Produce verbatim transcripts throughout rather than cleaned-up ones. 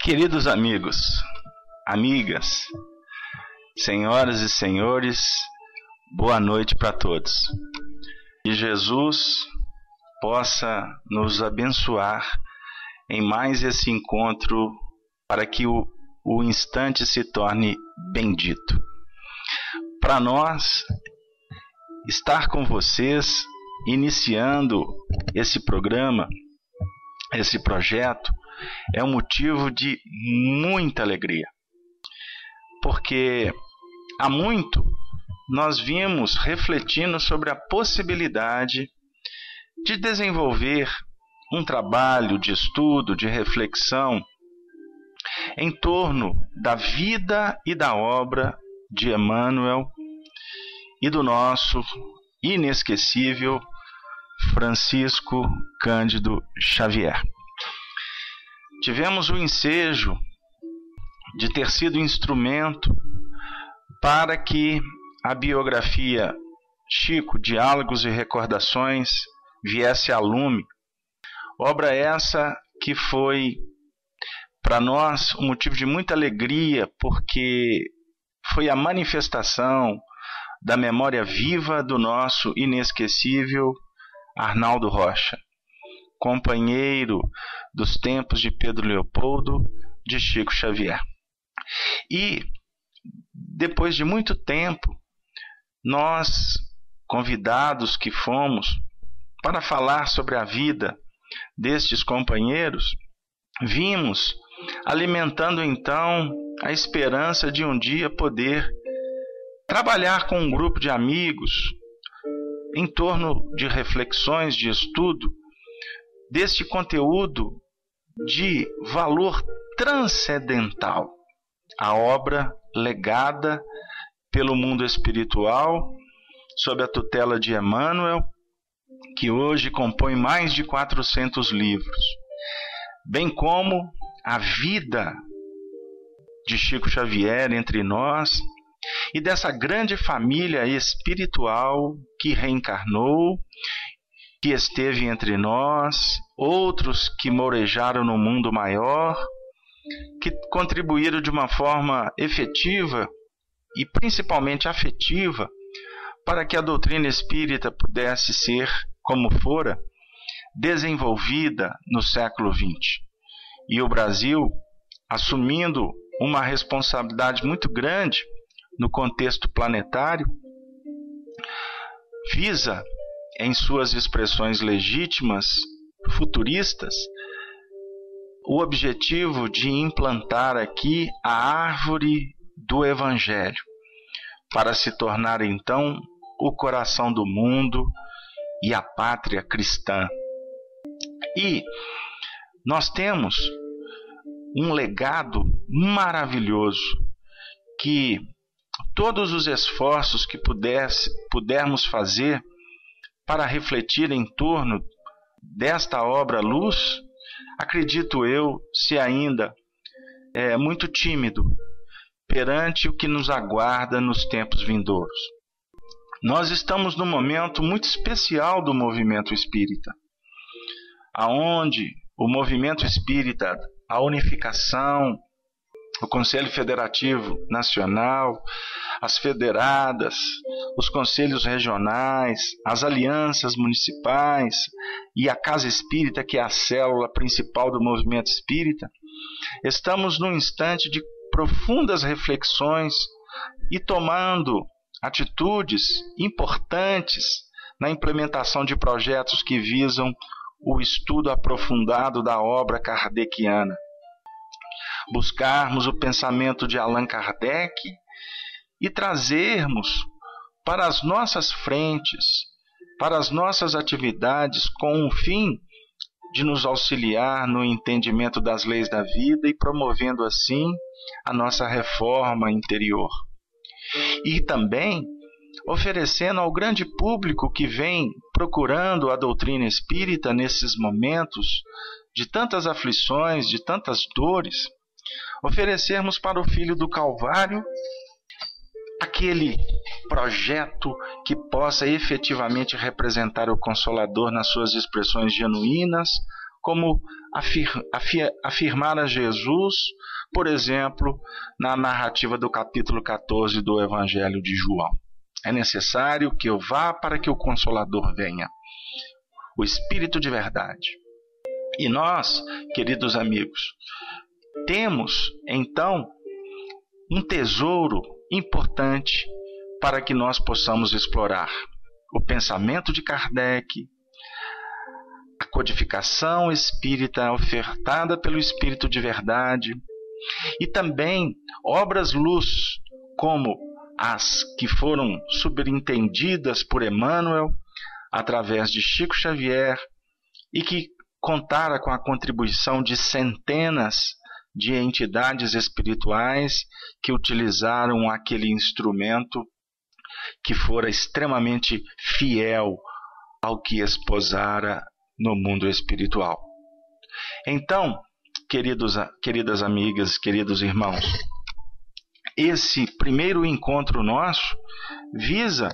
Queridos amigos, amigas, senhoras e senhores, boa noite para todos. Que Jesus possa nos abençoar em mais esse encontro para que o, o instante se torne bendito. Para nós, estar com vocês, iniciando esse programa, esse projeto, é um motivo de muita alegria. Porque há muito nós vimos refletindo sobre a possibilidade de desenvolver um trabalho de estudo, de reflexão em torno da vida e da obra de Emmanuel e do nosso inesquecível Francisco Cândido Xavier. Tivemos o ensejo de ter sido instrumento para que a biografia Chico, Diálogos e Recordações, viesse a lume. Obra essa que foi para nós um motivo de muita alegria, porque foi a manifestação da memória viva do nosso inesquecível Arnaldo Rocha, companheiro dos tempos de Pedro Leopoldo, de Chico Xavier. E, depois de muito tempo, nós, convidados que fomos para falar sobre a vida destes companheiros, vimos alimentando então a esperança de um dia poder trabalhar com um grupo de amigos em torno de reflexões, de estudo, deste conteúdo de valor transcendental, a obra legada pelo mundo espiritual, sob a tutela de Emmanuel, que hoje compõe mais de quatrocentos livros, bem como a vida de Chico Xavier entre nós e dessa grande família espiritual que reencarnou, que esteve entre nós, outros que morejaram no mundo maior, que contribuíram de uma forma efetiva e principalmente afetiva para que a doutrina espírita pudesse ser, como fora, desenvolvida no século vinte. E o Brasil, assumindo uma responsabilidade muito grande no contexto planetário, visa, em suas expressões legítimas, futuristas, o objetivo de implantar aqui a árvore do Evangelho, para se tornar então o coração do mundo e a pátria cristã. E nós temos um legado maravilhoso que todos os esforços que pudesse, pudermos fazer para refletir em torno desta obra-luz, acredito eu, se ainda é muito tímido perante o que nos aguarda nos tempos vindouros. Nós estamos num momento muito especial do movimento espírita, aonde o movimento espírita, a unificação, o Conselho Federativo Nacional, as federadas, os conselhos regionais, as alianças municipais e a Casa Espírita, que é a célula principal do movimento espírita, estamos num instante de profundas reflexões e tomando atitudes importantes na implementação de projetos que visam o estudo aprofundado da obra kardeciana. Buscarmos o pensamento de Allan Kardec e trazermos para as nossas frentes, para as nossas atividades, com o fim de nos auxiliar no entendimento das leis da vida e promovendo assim a nossa reforma interior. E também oferecendo ao grande público que vem procurando a doutrina espírita nesses momentos de tantas aflições, de tantas dores, oferecermos para o Filho do Calvário aquele projeto que possa efetivamente representar o Consolador nas suas expressões genuínas, como afir, afir, afirmar a Jesus, por exemplo, na narrativa do capítulo quatorze do Evangelho de João. É necessário que eu vá para que o Consolador venha, o Espírito de verdade. E nós, queridos amigos, temos então um tesouro importante para que nós possamos explorar: o pensamento de Kardec, a codificação espírita ofertada pelo Espírito de verdade, e também obras-luz como as que foram subentendidas por Emmanuel através de Chico Xavier e que contara com a contribuição de centenas de entidades espirituais que utilizaram aquele instrumento que fora extremamente fiel ao que esposara no mundo espiritual. Então, queridos, queridas amigas, queridos irmãos, esse primeiro encontro nosso visa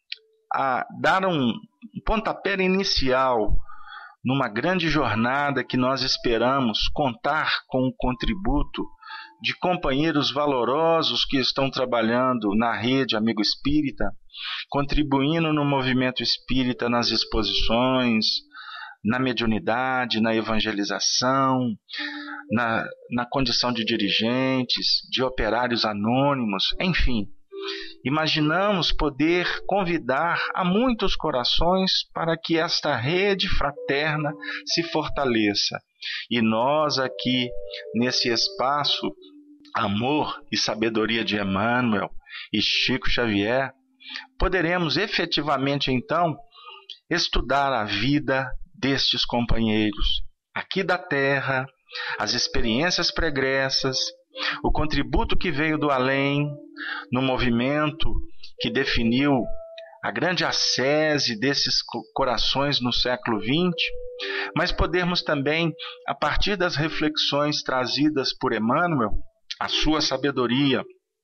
a dar um pontapé inicial numa grande jornada que nós esperamos contar com o contributo de companheiros valorosos que estão trabalhando na rede Amigo Espírita, contribuindo no movimento espírita, nas exposições, na mediunidade, na evangelização, na, na condição de dirigentes, de operários anônimos, enfim. Imaginamos poder convidar a muitos corações para que esta rede fraterna se fortaleça. E nós aqui, nesse espaço, Amor e Sabedoria de Emmanuel e Chico Xavier, poderemos efetivamente então estudar a vida destes companheiros, aqui da Terra, as experiências pregressas, o contributo que veio do além, no movimento que definiu a grande ascese desses corações no século vinte, mas podermos também, a partir das reflexões trazidas por Emmanuel, a sua sabedoria,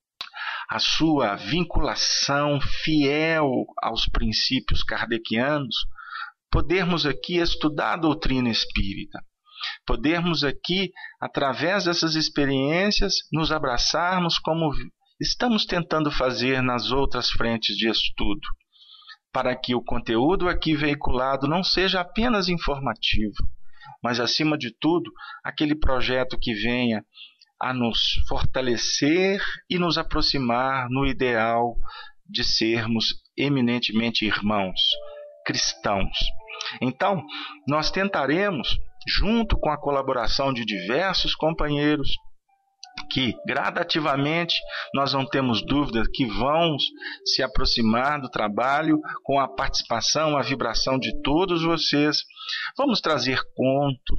a sua vinculação fiel aos princípios kardecianos, podermos aqui estudar a doutrina espírita. Podermos aqui, através dessas experiências, nos abraçarmos como estamos tentando fazer nas outras frentes de estudo, para que o conteúdo aqui veiculado não seja apenas informativo, mas, acima de tudo, aquele projeto que venha a nos fortalecer e nos aproximar no ideal de sermos eminentemente irmãos, cristãos. Então, nós tentaremos, junto com a colaboração de diversos companheiros, que gradativamente nós não temos dúvida que vão se aproximar do trabalho com a participação, a vibração de todos vocês. Vamos trazer contos,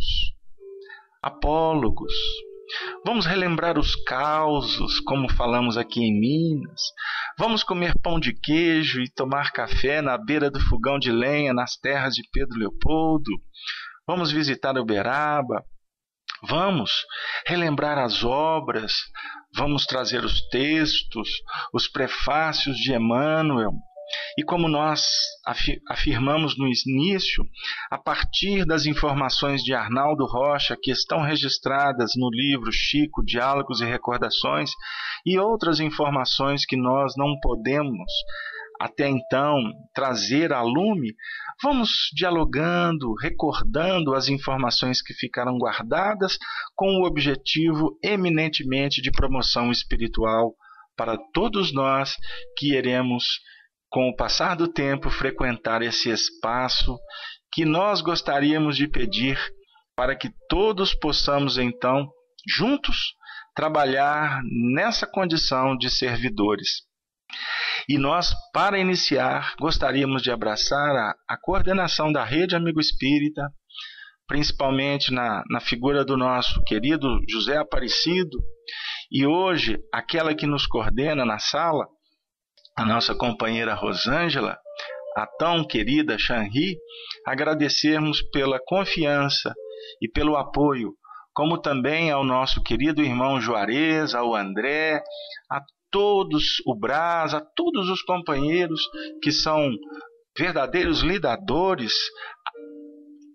apólogos, vamos relembrar os causos, como falamos aqui em Minas. Vamos comer pão de queijo e tomar café na beira do fogão de lenha nas terras de Pedro Leopoldo. Vamos visitar Uberaba. Vamos relembrar as obras, vamos trazer os textos, os prefácios de Emmanuel. E como nós afirmamos no início, a partir das informações de Arnaldo Rocha, que estão registradas no livro Chico, Diálogos e Recordações, e outras informações que nós não podemos até então trazer a lume, vamos dialogando, recordando as informações que ficaram guardadas com o objetivo eminentemente de promoção espiritual para todos nós que iremos, com o passar do tempo, frequentar esse espaço que nós gostaríamos de pedir para que todos possamos então, juntos, trabalhar nessa condição de servidores. E nós, para iniciar, gostaríamos de abraçar a, a coordenação da Rede Amigo Espírita, principalmente na, na figura do nosso querido José Aparecido, e hoje aquela que nos coordena na sala, a nossa companheira Rosângela, a tão querida Xanri, agradecermos pela confiança e pelo apoio, como também ao nosso querido irmão Juarez, ao André, a todos, o Brás, a todos os companheiros que são verdadeiros lidadores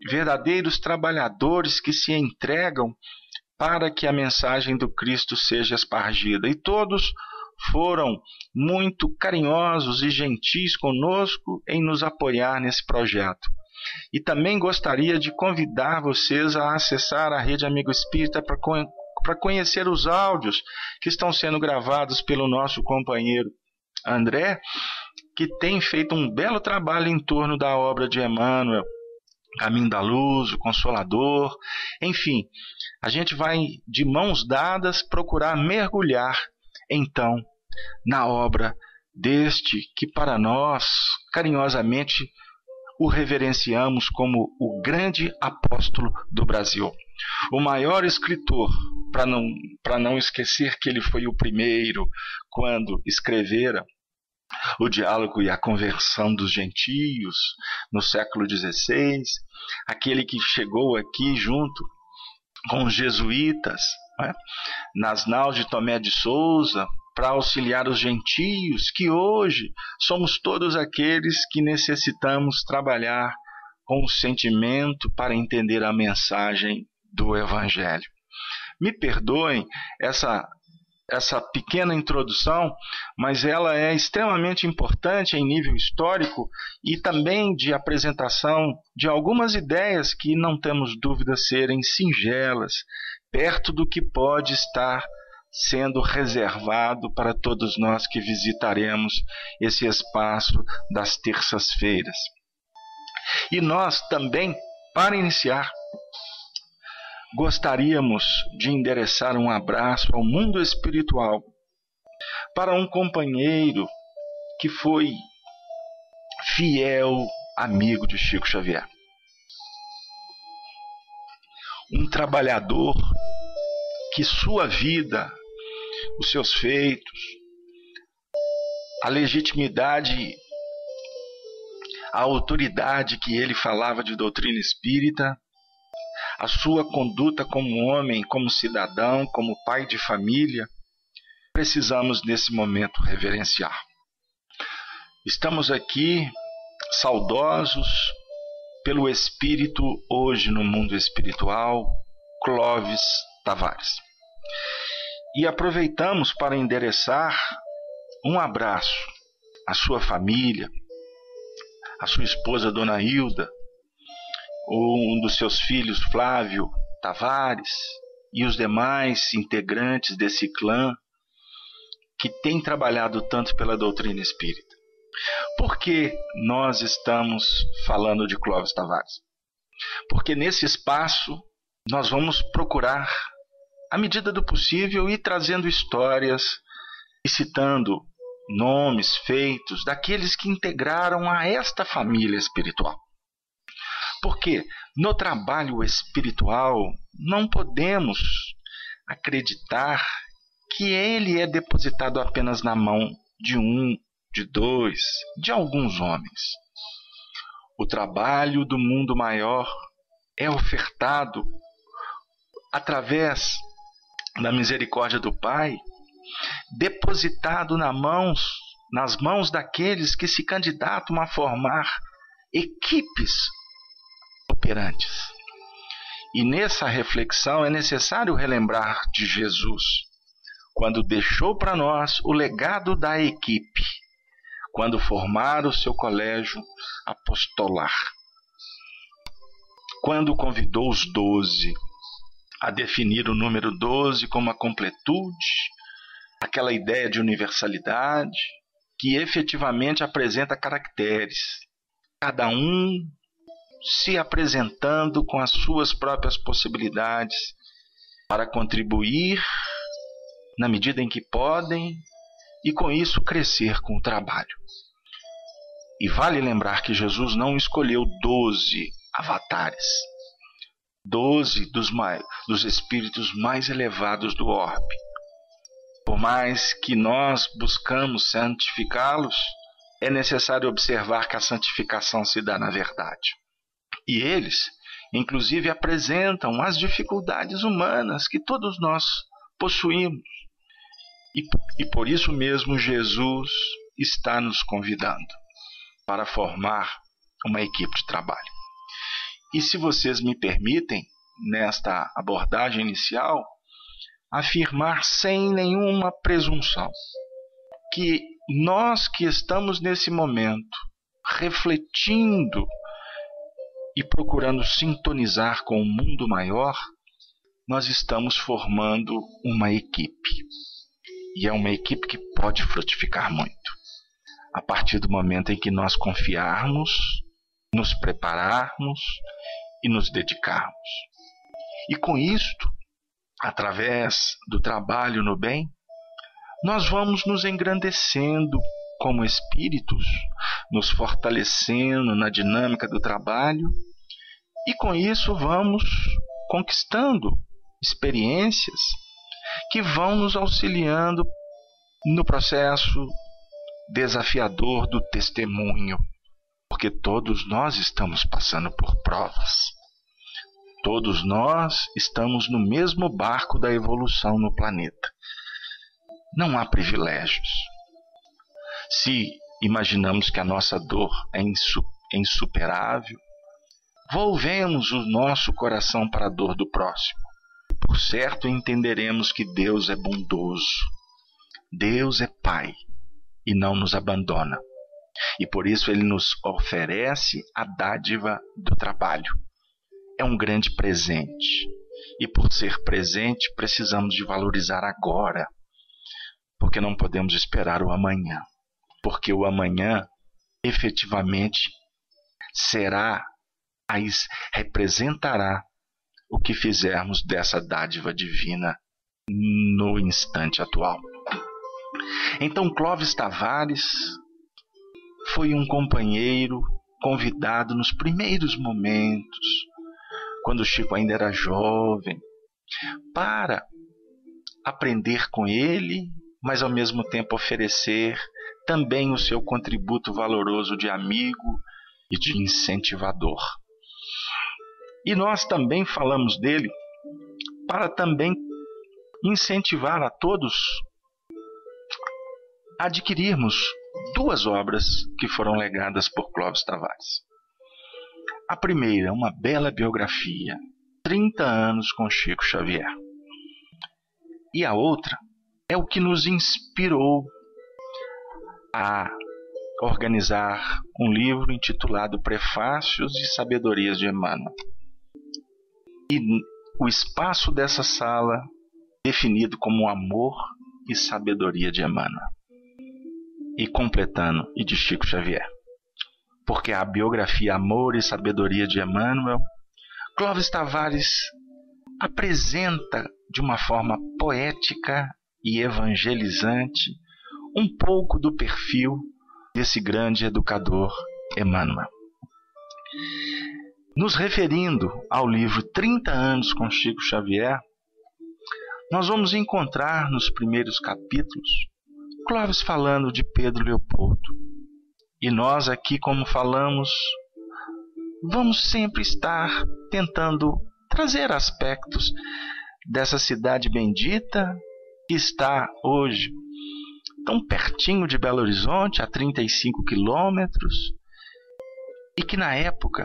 verdadeiros trabalhadores que se entregam para que a mensagem do Cristo seja espargida. E todos foram muito carinhosos e gentis conosco em nos apoiar nesse projeto. E também gostaria de convidar vocês a acessar a Rede Amigo Espírita para para conhecer os áudios que estão sendo gravados pelo nosso companheiro André, que tem feito um belo trabalho em torno da obra de Emmanuel, Caminho da Luz, o Consolador. Enfim, a gente vai de mãos dadas procurar mergulhar então na obra deste que para nós carinhosamente o reverenciamos como o grande apóstolo do Brasil. O maior escritor, para não, para não esquecer que ele foi o primeiro quando escrevera o Diálogo e a Conversão dos Gentios, no século dezesseis, aquele que chegou aqui junto com os jesuítas, né, nas naus de Tomé de Souza, para auxiliar os gentios, que hoje somos todos aqueles que necessitamos trabalhar com o sentimento para entender a mensagem do Evangelho. Me perdoem essa, essa pequena introdução, mas ela é extremamente importante em nível histórico e também de apresentação de algumas ideias que não temos dúvida serem singelas, perto do que pode estar sendo reservado para todos nós que visitaremos esse espaço das terças-feiras. E nós também, para iniciar, gostaríamos de endereçar um abraço ao mundo espiritual para um companheiro que foi fiel amigo de Chico Xavier. Um trabalhador que sua vida, os seus feitos, a legitimidade, a autoridade que ele falava de doutrina espírita, a sua conduta como homem, como cidadão, como pai de família, precisamos nesse momento reverenciar. Estamos aqui saudosos pelo espírito hoje no mundo espiritual, Clóvis Tavares. E aproveitamos para endereçar um abraço à sua família, à sua esposa Dona Hilda, um dos seus filhos Flávio Tavares e os demais integrantes desse clã que tem trabalhado tanto pela doutrina espírita. Por que nós estamos falando de Clóvis Tavares? Porque nesse espaço nós vamos procurar, à medida do possível, ir trazendo histórias e citando nomes, feitos daqueles que integraram a esta família espiritual. Porque no trabalho espiritual não podemos acreditar que ele é depositado apenas na mão de um, de dois, de alguns homens. O trabalho do mundo maior é ofertado através da misericórdia do Pai, depositado nas mãos, nas mãos daqueles que se candidatam a formar equipes operantes. E nessa reflexão é necessário relembrar de Jesus, quando deixou para nós o legado da equipe, quando formara o seu colégio apostolar, quando convidou os doze a definir o número doze como a completude, aquela ideia de universalidade que efetivamente apresenta caracteres, cada um se apresentando com as suas próprias possibilidades para contribuir na medida em que podem e com isso crescer com o trabalho. E vale lembrar que Jesus não escolheu doze avatares, doze dos, mais, dos espíritos mais elevados do orbe. Por mais que nós buscamos santificá-los, é necessário observar que a santificação se dá na verdade. E eles, inclusive, apresentam as dificuldades humanas que todos nós possuímos. E, e por isso mesmo Jesus está nos convidando para formar uma equipe de trabalho. E se vocês me permitem, nesta abordagem inicial, afirmar sem nenhuma presunção que nós que estamos nesse momento refletindo e procurando sintonizar com o mundo maior, nós estamos formando uma equipe. E é uma equipe que pode frutificar muito. A partir do momento em que nós confiarmos, nos prepararmos e nos dedicarmos. E com isto, através do trabalho no bem, nós vamos nos engrandecendo como espíritos, nos fortalecendo na dinâmica do trabalho, e com isso vamos conquistando experiências que vão nos auxiliando no processo desafiador do testemunho, porque todos nós estamos passando por provas. Todos nós estamos no mesmo barco da evolução no planeta. Não há privilégios. Se imaginamos que a nossa dor é insuperável, volvemos o nosso coração para a dor do próximo. Por certo, entenderemos que Deus é bondoso. Deus é Pai e não nos abandona. E por isso Ele nos oferece a dádiva do trabalho. É um grande presente. E por ser presente, precisamos de valorizar agora. Porque não podemos esperar o amanhã. Porque o amanhã, efetivamente, será, representará o que fizermos dessa dádiva divina no instante atual. Então, Clóvis Tavares foi um companheiro convidado nos primeiros momentos, quando o Chico ainda era jovem, para aprender com ele, mas ao mesmo tempo oferecer também o seu contributo valoroso de amigo e de incentivador. E nós também falamos dele para também incentivar a todos a adquirirmos duas obras que foram legadas por Clóvis Tavares. A primeira, uma bela biografia, trinta anos com Chico Xavier. E a outra é o que nos inspirou a organizar um livro intitulado Prefácios e Sabedorias de Emmanuel. E o espaço dessa sala definido como Amor e Sabedoria de Emmanuel. E completando, e de Chico Xavier. Porque a biografia Amor e Sabedoria de Emmanuel, Clóvis Tavares apresenta de uma forma poética e evangelizante um pouco do perfil desse grande educador Emmanuel. Nos referindo ao livro trinta anos com Chico Xavier, nós vamos encontrar nos primeiros capítulos Clóvis falando de Pedro Leopoldo. E nós aqui, como falamos, vamos sempre estar tentando trazer aspectos dessa cidade bendita que está hoje tão pertinho de Belo Horizonte, a trinta e cinco quilômetros, e que na época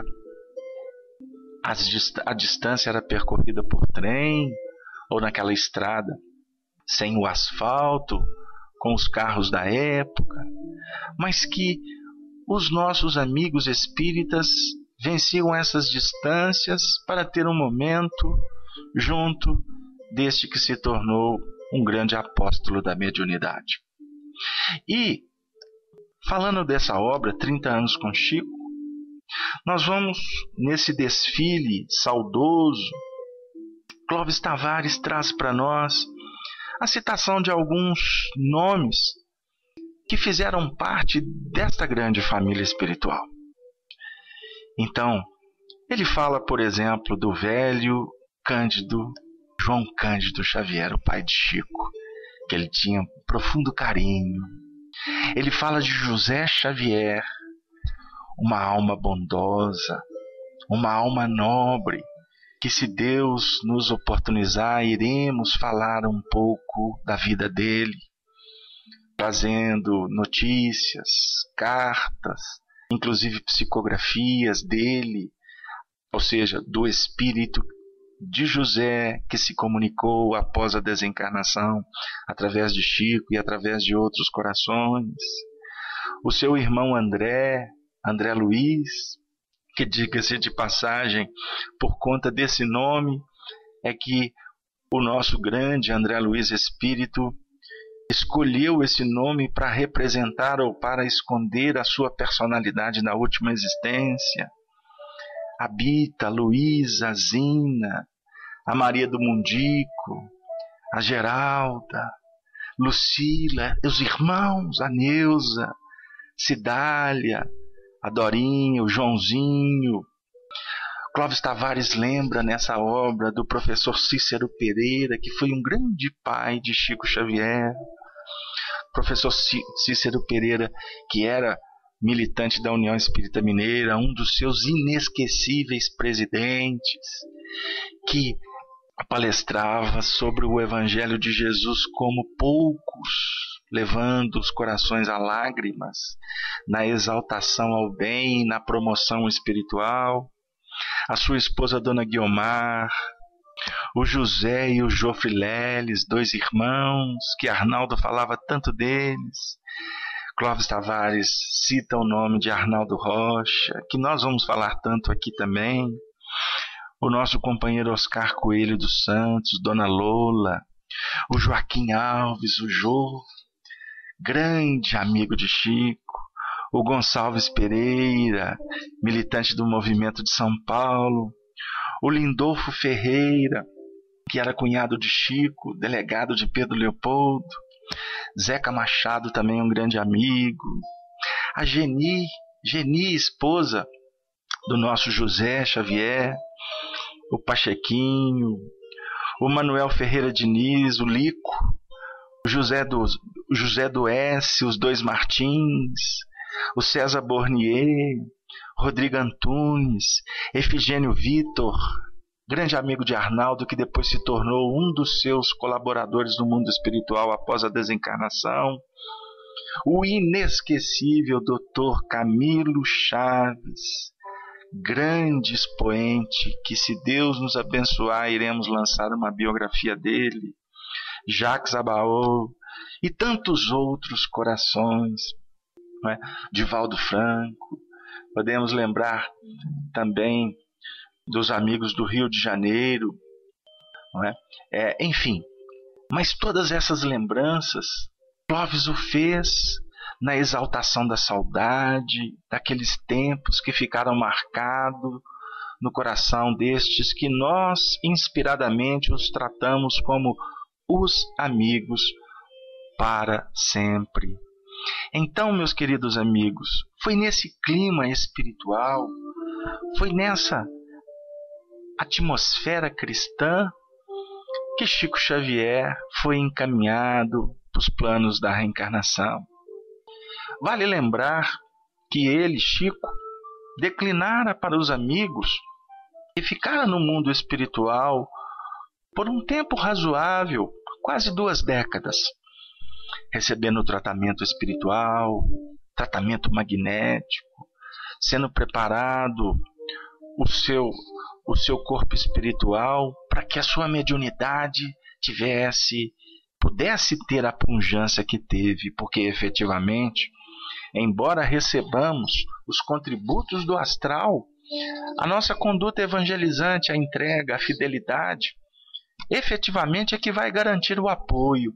a distância era percorrida por trem ou naquela estrada sem o asfalto, com os carros da época, mas que os nossos amigos espíritas venciam essas distâncias para ter um momento junto deste que se tornou um grande apóstolo da mediunidade. E, falando dessa obra, trinta anos com Chico, nós vamos, nesse desfile saudoso, Clóvis Tavares traz para nós a citação de alguns nomes que fizeram parte desta grande família espiritual. Então, ele fala, por exemplo, do velho Cândido, João Cândido Xavier, o pai de Chico, que ele tinha um profundo carinho. Ele fala de José Xavier, uma alma bondosa, uma alma nobre, que se Deus nos oportunizar, iremos falar um pouco da vida dele, trazendo notícias, cartas, inclusive psicografias dele, ou seja, do espírito de José que se comunicou após a desencarnação, através de Chico e através de outros corações. O seu irmão André, André Luiz, que, diga-se de passagem, por conta desse nome, é que o nosso grande André Luiz Espírito escolheu esse nome para representar ou para esconder a sua personalidade na última existência. A Bita, a Luísa, a Zina, a Maria do Mundico, a Geralda, Lucila, os irmãos, a Neuza, Cidália, a Dorinha, o Joãozinho. Clóvis Tavares lembra nessa obra do professor Cícero Pereira, que foi um grande pai de Chico Xavier. Professor Cícero Pereira, que era militante da União Espírita Mineira, um dos seus inesquecíveis presidentes, que palestrava sobre o Evangelho de Jesus como poucos, levando os corações a lágrimas, na exaltação ao bem, na promoção espiritual. A sua esposa, Dona Guiomar, o José e o Jofre Leles, dois irmãos, que Arnaldo falava tanto deles. Clóvis Tavares cita o nome de Arnaldo Rocha, que nós vamos falar tanto aqui também. O nosso companheiro Oscar Coelho dos Santos, Dona Lola, o Joaquim Alves, o Jô, grande amigo de Chico, o Gonçalves Pereira, militante do Movimento de São Paulo, o Lindolfo Ferreira, que era cunhado de Chico, delegado de Pedro Leopoldo, Zeca Machado, também um grande amigo, a Geni, Geni, esposa do nosso José Xavier, o Pachequinho, o Manuel Ferreira Diniz, o Lico, o José do, o José do S, os dois Martins, o César Bornier, Rodrigo Antunes, Efigênio Vitor, grande amigo de Arnaldo, que depois se tornou um dos seus colaboradores no mundo espiritual após a desencarnação, o inesquecível doutor Camilo Chaves, grande expoente, que se Deus nos abençoar, iremos lançar uma biografia dele, Jacques Abaô e tantos outros corações, não é? Divaldo Franco. Podemos lembrar também dos amigos do Rio de Janeiro, não é? É, enfim, mas todas essas lembranças, Clóvis o fez na exaltação da saudade, daqueles tempos que ficaram marcados no coração destes que nós, inspiradamente, os tratamos como os amigos para sempre. Então, meus queridos amigos, foi nesse clima espiritual, foi nessa atmosfera cristã que Chico Xavier foi encaminhado para os planos da reencarnação. Vale lembrar que ele, Chico, declinara para os amigos e ficara no mundo espiritual por um tempo razoável, quase duas décadas, recebendo tratamento espiritual, tratamento magnético, sendo preparado o seu, o seu corpo espiritual para que a sua mediunidade tivesse, pudesse ter a pujança que teve, porque efetivamente, embora recebamos os contributos do astral, a nossa conduta evangelizante, a entrega, a fidelidade, efetivamente é que vai garantir o apoio.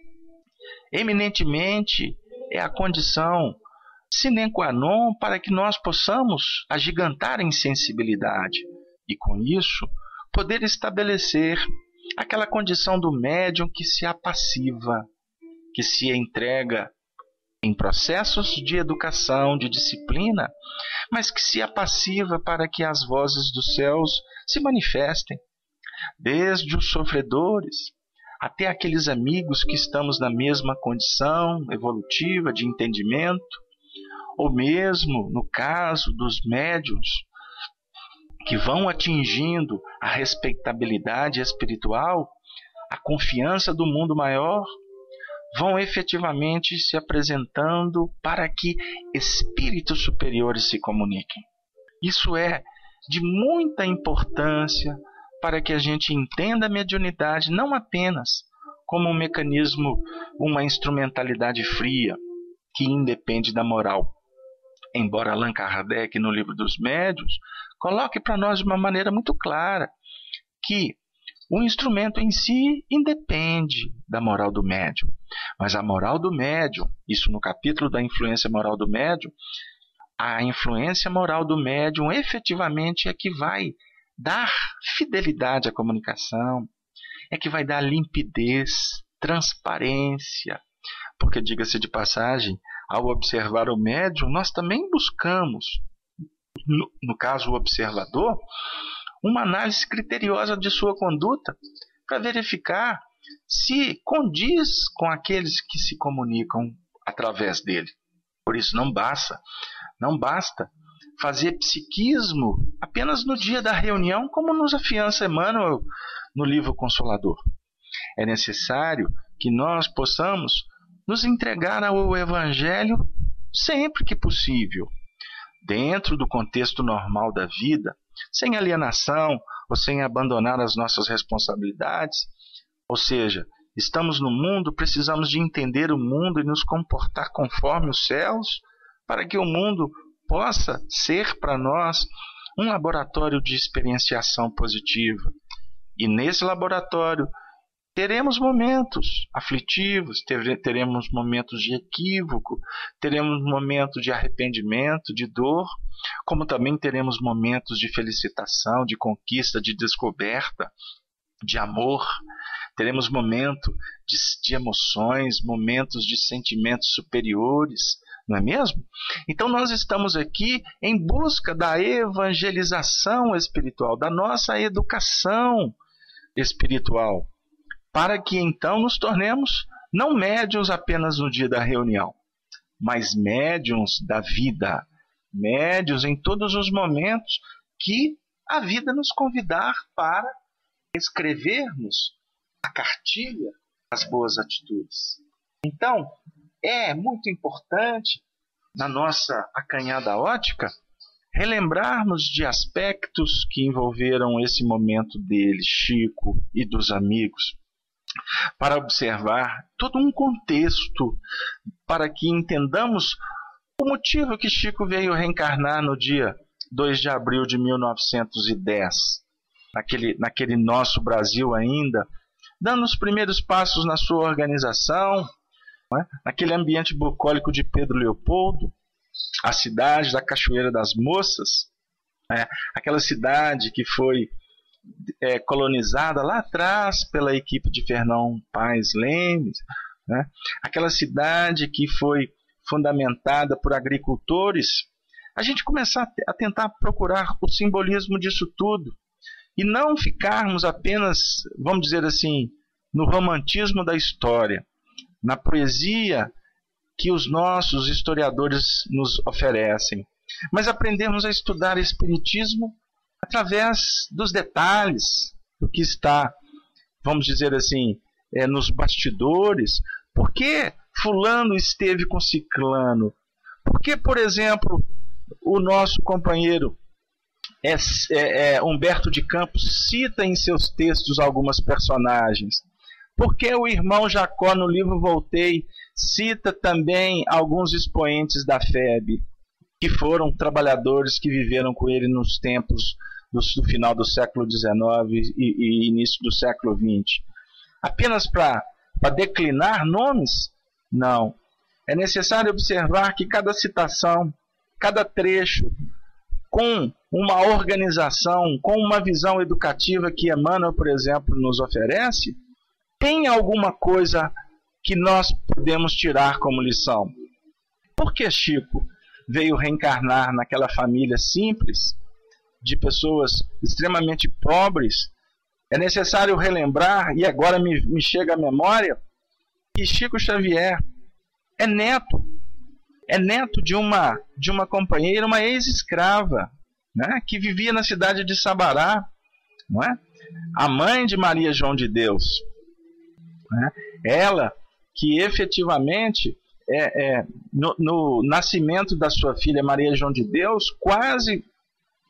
Eminentemente é a condição sine qua non para que nós possamos agigantar em sensibilidade e, com isso, poder estabelecer aquela condição do médium que se apassiva, que se entrega em processos de educação, de disciplina, mas que se apassiva para que as vozes dos céus se manifestem, desde os sofredores até aqueles amigos que estamos na mesma condição evolutiva de entendimento, ou mesmo no caso dos médiuns que vão atingindo a respeitabilidade espiritual, a confiança do mundo maior, vão efetivamente se apresentando para que espíritos superiores se comuniquem. Isso é de muita importância para que a gente entenda a mediunidade não apenas como um mecanismo, uma instrumentalidade fria que independe da moral. Embora Allan Kardec, no Livro dos Médiuns, coloque para nós de uma maneira muito clara que o instrumento em si independe da moral do médium. Mas a moral do médium, isso no capítulo da influência moral do médium, a influência moral do médium efetivamente é que vai dar fidelidade à comunicação, é que vai dar limpidez, transparência. Porque, diga-se de passagem, ao observar o médium, nós também buscamos, no, no caso o observador, uma análise criteriosa de sua conduta para verificar se condiz com aqueles que se comunicam através dele. Por isso não basta, não basta fazer psiquismo apenas no dia da reunião, como nos afiança Emmanuel no livro Consolador. É necessário que nós possamos nos entregar ao Evangelho sempre que possível, dentro do contexto normal da vida, sem alienação ou sem abandonar as nossas responsabilidades. Ou seja, estamos no mundo, precisamos de entender o mundo e nos comportar conforme os céus, para que o mundo possa ser para nós um laboratório de experienciação positiva. E nesse laboratório teremos momentos aflitivos, teremos momentos de equívoco, teremos momentos de arrependimento, de dor, como também teremos momentos de felicitação, de conquista, de descoberta, de amor. Teremos momentos de, de emoções, momentos de sentimentos superiores, não é mesmo? Então nós estamos aqui em busca da evangelização espiritual, da nossa educação espiritual, para que então nos tornemos não médiuns apenas no dia da reunião, mas médiuns da vida, médiuns em todos os momentos que a vida nos convidar para escrevermos a cartilha das boas atitudes. Então, é muito importante, na nossa acanhada ótica, relembrarmos de aspectos que envolveram esse momento dele, Chico, e dos amigos, para observar todo um contexto, para que entendamos o motivo que Chico veio reencarnar no dia dois de abril de mil novecentos e dez, naquele, naquele nosso Brasil ainda, dando os primeiros passos na sua organização, não é? Naquele ambiente bucólico de Pedro Leopoldo, a cidade da Cachoeira das Moças, né? Aquela cidade que foi é, colonizada lá atrás pela equipe de Fernão Paes Lemes, né? Aquela cidade que foi fundamentada por agricultores. A gente começar a tentar procurar o simbolismo disso tudo e não ficarmos apenas, vamos dizer assim, no romantismo da história, na poesia que os nossos historiadores nos oferecem, mas aprendermos a estudar Espiritismo através dos detalhes do que está, vamos dizer assim, é, nos bastidores. Por que fulano esteve com ciclano? Por que, por exemplo, o nosso companheiro é, é, é, Humberto de Campos cita em seus textos algumas personagens? Por que o irmão Jacó, no livro Voltei, cita também alguns expoentes da F E B, que foram trabalhadores que viveram com ele nos tempos do, do final do século dezenove e, e início do século vinte? Apenas para declinar nomes? Não. É necessário observar que cada citação, cada trecho, com uma organização, com uma visão educativa que Emmanuel, por exemplo, nos oferece, tem alguma coisa que nós podemos tirar como lição. Por que Chico veio reencarnar naquela família simples, de pessoas extremamente pobres? É necessário relembrar, e agora me, me chega à memória, que Chico Xavier é neto, é neto de uma, de uma companheira, uma ex-escrava, né, que vivia na cidade de Sabará, não é? A mãe de Maria João de Deus. Né? Ela que efetivamente, é, é, no, no nascimento da sua filha Maria João de Deus, quase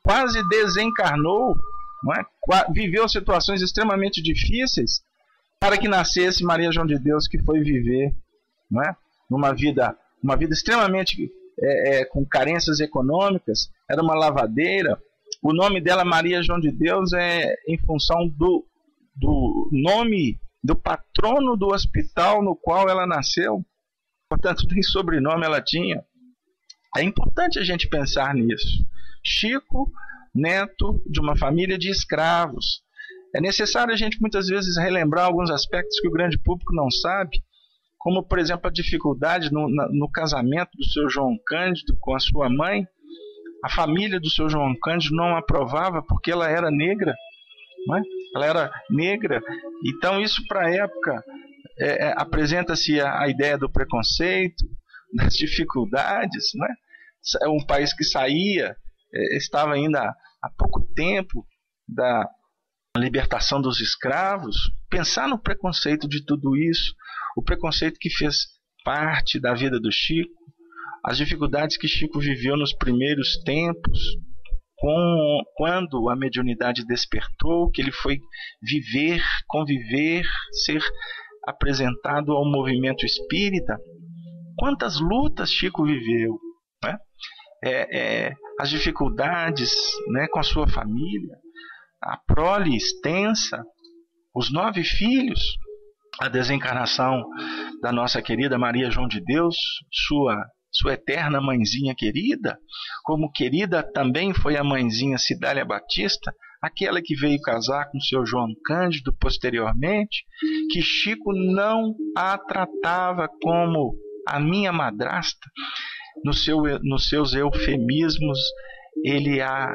quase desencarnou, não é? Viveu situações extremamente difíceis para que nascesse Maria João de Deus, que foi viver, não é? Numa vida, uma vida extremamente é, é, com carências econômicas. Era uma lavadeira. O nome dela, Maria João de Deus, é em função do, do nome do patrono do hospital no qual ela nasceu. Portanto, nem sobrenome ela tinha. É importante a gente pensar nisso. Chico, neto de uma família de escravos. É necessário a gente muitas vezes relembrar alguns aspectos que o grande público não sabe, como, por exemplo, a dificuldade no, no casamento do seu João Cândido com a sua mãe. A família do seu João Cândido não aprovava porque ela era negra, não é? Ela era negra. Então isso, para a época, é, é, apresenta-se a, a ideia do preconceito, das dificuldades, não é? É um país que saía, é, estava ainda há pouco tempo da libertação dos escravos. Pensar no preconceito de tudo isso, o preconceito que fez parte da vida do Chico, as dificuldades que Chico viveu nos primeiros tempos, com, quando a mediunidade despertou, que ele foi viver, conviver, ser apresentado ao movimento espírita. Quantas lutas Chico viveu, né? É, é, as dificuldades, né, com a sua família, a prole extensa, os nove filhos, a desencarnação da nossa querida Maria João de Deus, sua sua eterna mãezinha querida, como querida também foi a mãezinha Cidália Batista, aquela que veio casar com seu João Cândido posteriormente, que Chico não a tratava como a minha madrasta. No seu, nos seus eufemismos, ele a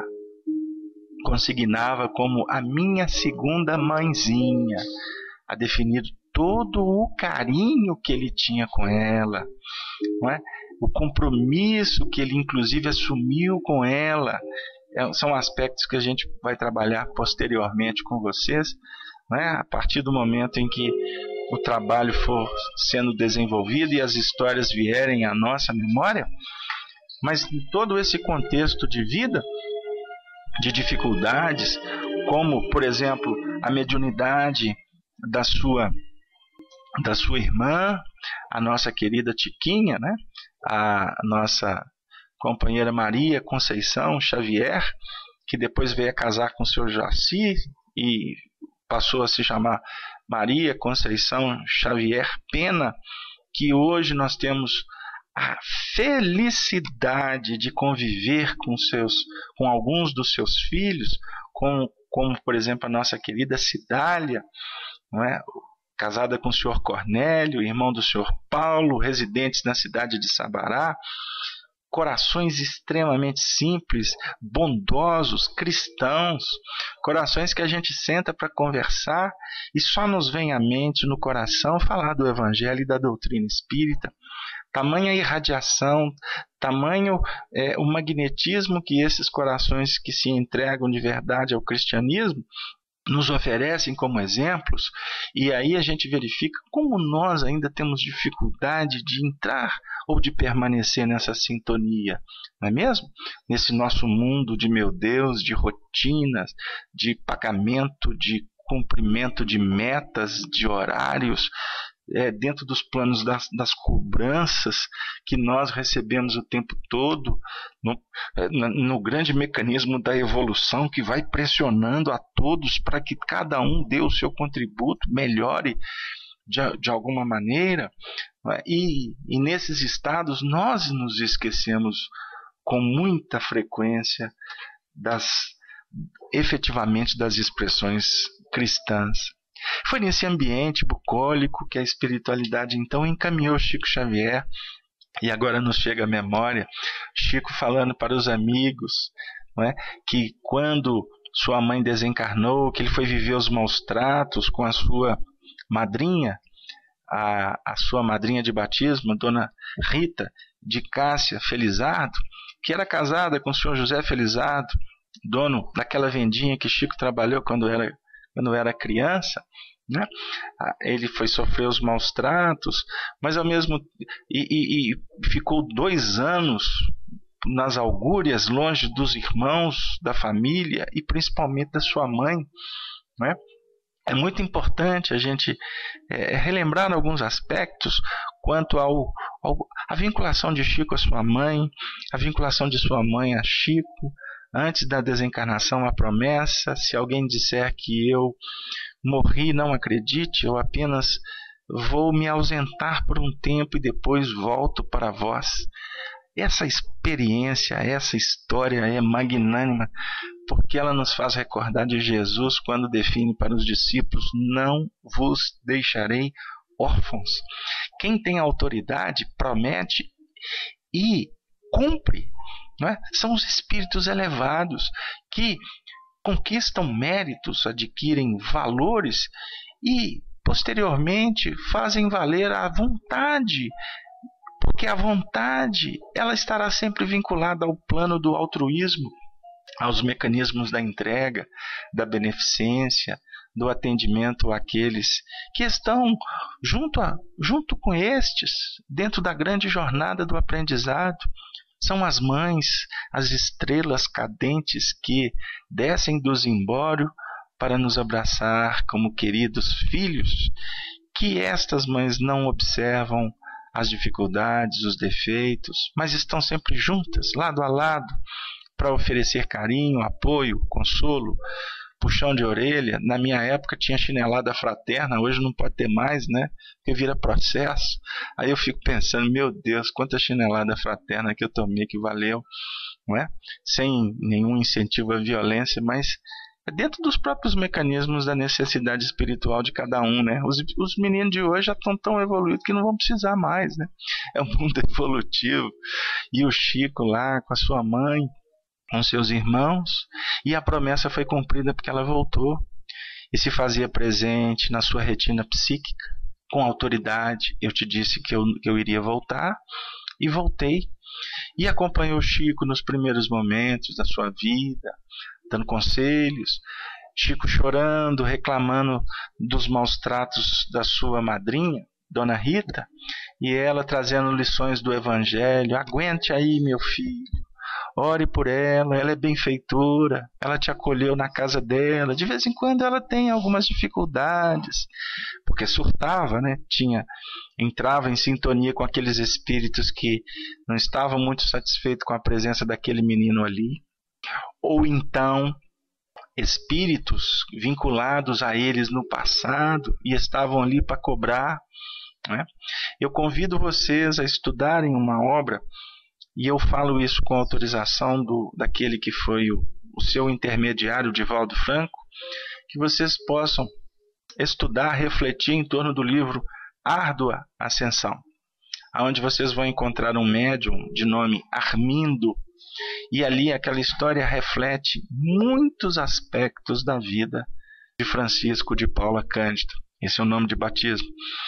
consignava como a minha segunda mãezinha, a definir todo o carinho que ele tinha com ela, não é? O compromisso que ele inclusive assumiu com ela. É, são aspectos que a gente vai trabalhar posteriormente com vocês, não é? A partir do momento em que o trabalho for sendo desenvolvido e as histórias vierem à nossa memória. Mas em todo esse contexto de vida, de dificuldades, como, por exemplo, a mediunidade da sua, da sua irmã, a nossa querida Tiquinha, né? A nossa companheira Maria Conceição Xavier, que depois veio a casar com o seu Jaci e passou a se chamar Maria Conceição Xavier Pena, que hoje nós temos a felicidade de conviver com, seus, com alguns dos seus filhos, com, como, por exemplo, a nossa querida Cidália, não é? Casada com o senhor Cornélio, irmão do senhor Paulo, residentes na cidade de Sabará. Corações extremamente simples, bondosos, cristãos, corações que a gente senta para conversar e só nos vem à mente, no coração, falar do Evangelho e da doutrina espírita. Tamanha irradiação, tamanho é, o magnetismo que esses corações que se entregam de verdade ao cristianismo nos oferecem como exemplos, e aí a gente verifica como nós ainda temos dificuldade de entrar ou de permanecer nessa sintonia, não é mesmo? Nesse nosso mundo de, meu Deus, de rotinas, de pagamento, de cumprimento de metas, de horários, é, dentro dos planos das, das cobranças que nós recebemos o tempo todo, no, no, no grande mecanismo da evolução que vai pressionando a todos para que cada um dê o seu contributo, melhore de, de alguma maneira, e, e nesses estados nós nos esquecemos com muita frequência das, efetivamente das expressões cristãs. Foi nesse ambiente bucólico que a espiritualidade então encaminhou Chico Xavier. E agora nos chega à memória Chico falando para os amigos, não é, que quando sua mãe desencarnou, que ele foi viver os maus tratos com a sua madrinha, a, a sua madrinha de batismo, Dona Rita de Cássia Felizardo, que era casada com o senhor José Felizardo, dono daquela vendinha que Chico trabalhou quando era quando era criança, né? Ele foi sofrer os maus tratos, mas ao mesmo e, e, e ficou dois anos nas algúrias, longe dos irmãos, da família e principalmente da sua mãe, não é? É muito importante a gente é, relembrar alguns aspectos quanto ao, ao, à vinculação de Chico à sua mãe, a vinculação de sua mãe a Chico, antes da desencarnação, a promessa: se alguém disser que eu morri, não acredite, eu apenas vou me ausentar por um tempo e depois volto para vós. Essa experiência, essa história é magnânima, porque ela nos faz recordar de Jesus quando define para os discípulos: não vos deixarei órfãos. Quem tem autoridade promete e cumpre, não é? São os espíritos elevados que conquistam méritos, adquirem valores e posteriormente fazem valer a vontade, porque a vontade ela estará sempre vinculada ao plano do altruísmo, aos mecanismos da entrega, da beneficência, do atendimento àqueles que estão junto, a, junto com estes, dentro da grande jornada do aprendizado. São as mães, as estrelas cadentes que descem do zimbório para nos abraçar como queridos filhos, que estas mães não observam as dificuldades, os defeitos, mas estão sempre juntas, lado a lado, para oferecer carinho, apoio, consolo, puxão de orelha. Na minha época tinha chinelada fraterna, hoje não pode ter mais, né? Porque vira processo. Aí eu fico pensando, meu Deus, quanta chinelada fraterna que eu tomei que valeu, não é? Sem nenhum incentivo à violência, mas dentro dos próprios mecanismos da necessidade espiritual de cada um, né? Os, os meninos de hoje já estão tão evoluídos que não vão precisar mais, né? É um mundo evolutivo. E o Chico lá com a sua mãe, com seus irmãos, e a promessa foi cumprida porque ela voltou e se fazia presente na sua retina psíquica, com autoridade. Eu te disse que eu, que eu iria voltar, e voltei. E acompanhou Chico nos primeiros momentos da sua vida, dando conselhos, Chico chorando, reclamando dos maus tratos da sua madrinha, Dona Rita, e ela trazendo lições do Evangelho: aguente aí, meu filho, ore por ela, ela é benfeitora, ela te acolheu na casa dela. De vez em quando ela tem algumas dificuldades, porque surtava, né? Tinha, entrava em sintonia com aqueles espíritos que não estavam muito satisfeitos com a presença daquele menino ali, ou então espíritos vinculados a eles no passado e estavam ali para cobrar, né? Eu convido vocês a estudarem uma obra, e eu falo isso com autorização do, daquele que foi o, o seu intermediário, Divaldo Franco, que vocês possam estudar, refletir em torno do livro Árdua Ascensão, onde vocês vão encontrar um médium de nome Armindo, e ali aquela história reflete muitos aspectos da vida de Francisco de Paula Cândido. Esse é o nome de batismo.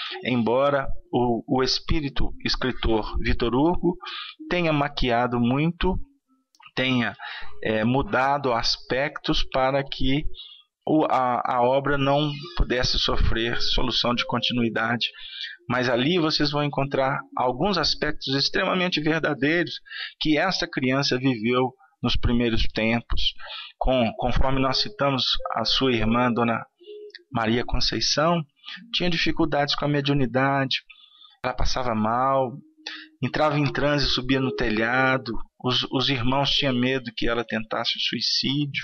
Embora o, o espírito escritor Vitor Hugo tenha maquiado muito, tenha é, mudado aspectos para que o, a, a obra não pudesse sofrer solução de continuidade. Mas ali vocês vão encontrar alguns aspectos extremamente verdadeiros que esta criança viveu nos primeiros tempos. Com, conforme nós citamos, a sua irmã, Dona Maria Conceição, tinha dificuldades com a mediunidade, ela passava mal, entrava em transe, subia no telhado, os, os irmãos tinham medo que ela tentasse o suicídio.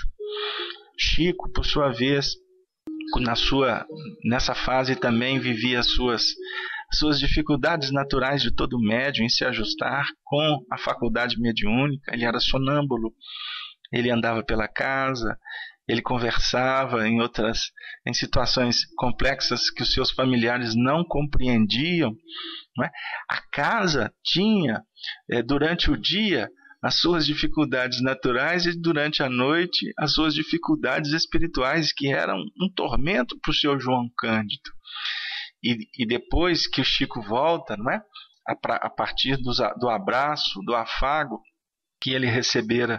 Chico, por sua vez, na sua, nessa fase também vivia as suas, suas dificuldades naturais de todo médium em se ajustar com a faculdade mediúnica. Ele era sonâmbulo, ele andava pela casa, ele conversava em outras, em situações complexas que os seus familiares não compreendiam, não é? A casa tinha, é, durante o dia, as suas dificuldades naturais, e durante a noite as suas dificuldades espirituais, que eram um tormento para o seu João Cândido. E, e depois que o Chico volta, não é? a, a partir do, do abraço, do afago que ele recebera,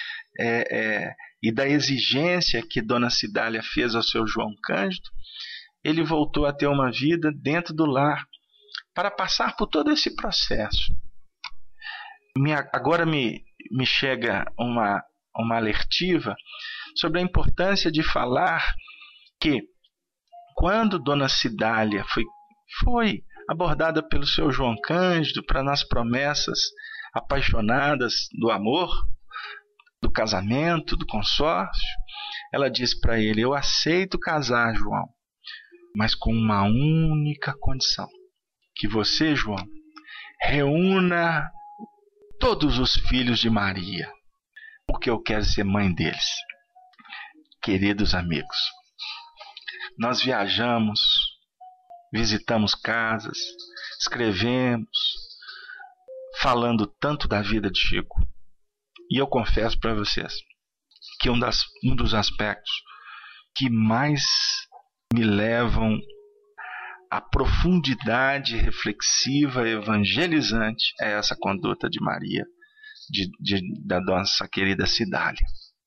é, é, e da exigência que Dona Cidália fez ao seu João Cândido, ele voltou a ter uma vida dentro do lar, para passar por todo esse processo. Me, agora me, me chega uma, uma alertiva sobre a importância de falar que quando Dona Cidália foi, foi abordada pelo seu João Cândido para nas promessas apaixonadas do amor, do casamento, do consórcio, ela diz para ele: eu aceito casar, João, mas com uma única condição, que você, João, reúna todos os filhos de Maria, porque eu quero ser mãe deles. Queridos amigos, nós viajamos, visitamos casas, escrevemos, falando tanto da vida de Chico. E eu confesso para vocês que um, das, um dos aspectos que mais me levam à profundidade reflexiva, evangelizante, é essa conduta de Maria, de, de, da nossa querida Cidália.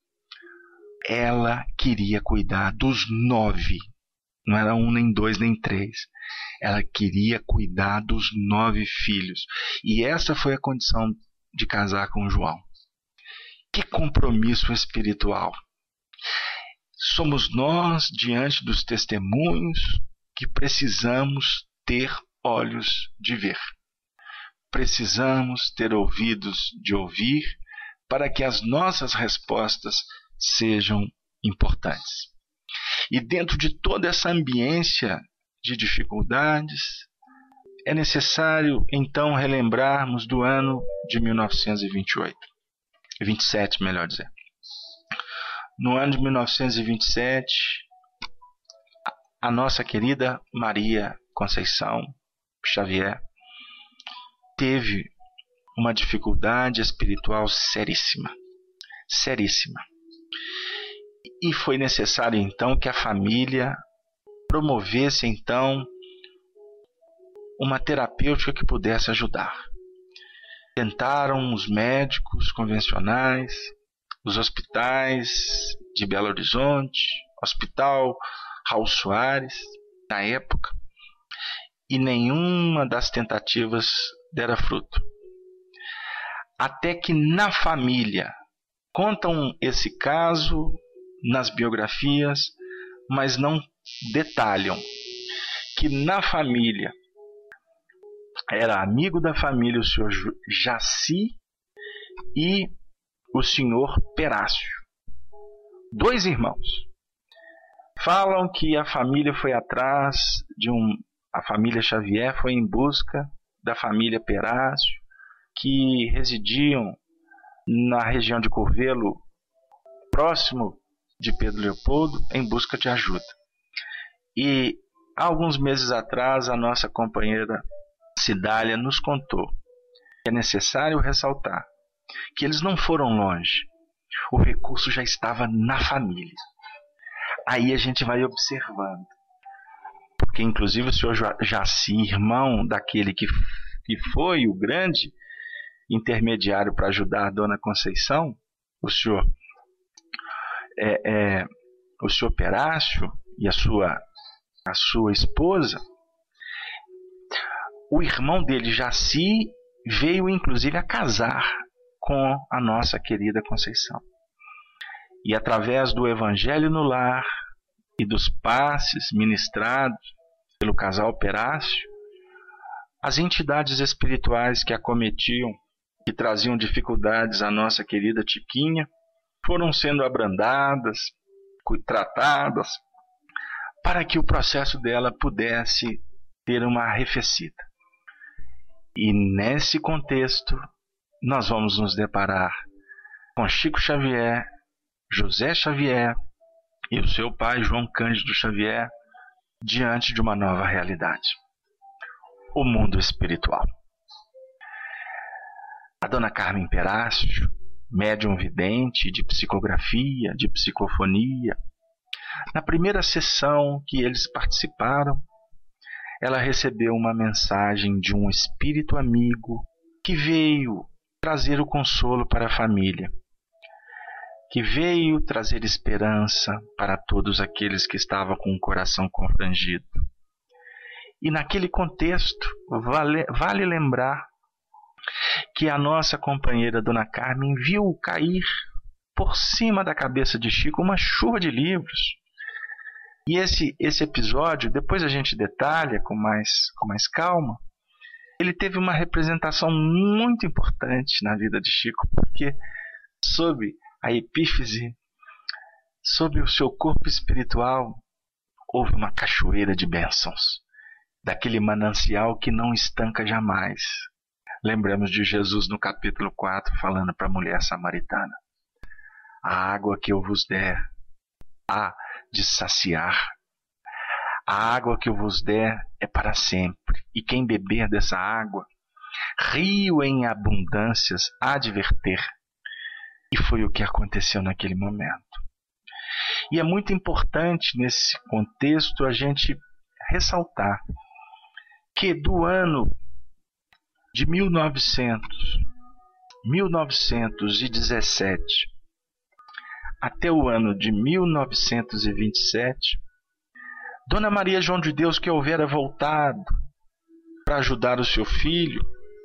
Ela queria cuidar dos nove, não era um, nem dois, nem três. Ela queria cuidar dos nove filhos. E essa foi a condição de casar com João. Que compromisso espiritual! Somos nós, diante dos testemunhos, que precisamos ter olhos de ver. Precisamos ter ouvidos de ouvir para que as nossas respostas sejam importantes. E dentro de toda essa ambiência de dificuldades, é necessário então relembrarmos do ano de mil novecentos e vinte e oito. vinte e sete, melhor dizer. No ano de mil novecentos e vinte e sete, a nossa querida Maria Conceição Xavier teve uma dificuldade espiritual seríssima, seríssima. E foi necessário então que a família promovesse então uma terapêutica que pudesse ajudar. Tentaram os médicos convencionais, os hospitais de Belo Horizonte, Hospital Raul Soares, na época, e nenhuma das tentativas dera fruto. Até que na família, contam esse caso nas biografias, mas não detalham que na família era amigo da família o senhor Jaci e o senhor Perácio, dois irmãos. Falam que a família foi atrás de um... A família Xavier foi em busca da família Perácio, que residiam na região de Curvelo, próximo de Pedro Leopoldo, em busca de ajuda. E há alguns meses atrás, a nossa companheira Cidália nos contou que é necessário ressaltar que eles não foram longe. O recurso já estava na família. Aí a gente vai observando. Porque inclusive o senhor Jaci, irmão daquele que, que foi o grande intermediário para ajudar a Dona Conceição, o senhor, é, é, o senhor Perácio e a sua, a sua esposa, o irmão dele, Jaci, veio inclusive a casar com a nossa querida Conceição. E através do Evangelho no Lar e dos passes ministrados pelo casal Perácio, as entidades espirituais que acometiam, que traziam dificuldades à nossa querida Tiquinha, foram sendo abrandadas, tratadas, para que o processo dela pudesse ter uma arrefecida. E nesse contexto, nós vamos nos deparar com Chico Xavier, José Xavier e o seu pai, João Cândido Xavier, diante de uma nova realidade: o mundo espiritual. A Dona Carmen Perácio, médium vidente de psicografia, de psicofonia, na primeira sessão que eles participaram, ela recebeu uma mensagem de um espírito amigo que veio trazer o consolo para a família, que veio trazer esperança para todos aqueles que estavam com o coração confrangido. E naquele contexto, vale, vale lembrar que a nossa companheira Dona Carmen viu cair por cima da cabeça de Chico uma chuva de livros. E esse, esse episódio, depois a gente detalha com mais, com mais calma, ele teve uma representação muito importante na vida de Chico, porque sob a epífise, sob o seu corpo espiritual, houve uma cachoeira de bênçãos, daquele manancial que não estanca jamais. Lembramos de Jesus no capítulo quatro, falando para a mulher samaritana: a água que eu vos der há de saciar. A água que eu vos der é para sempre, e quem beber dessa água, rio em abundâncias há de verter. E foi o que aconteceu naquele momento. E é muito importante nesse contexto a gente ressaltar que do ano de mil novecentos, mil novecentos e dezessete até o ano de mil novecentos e vinte e sete, Dona Maria João de Deus, que houvera voltado para ajudar o seu filho,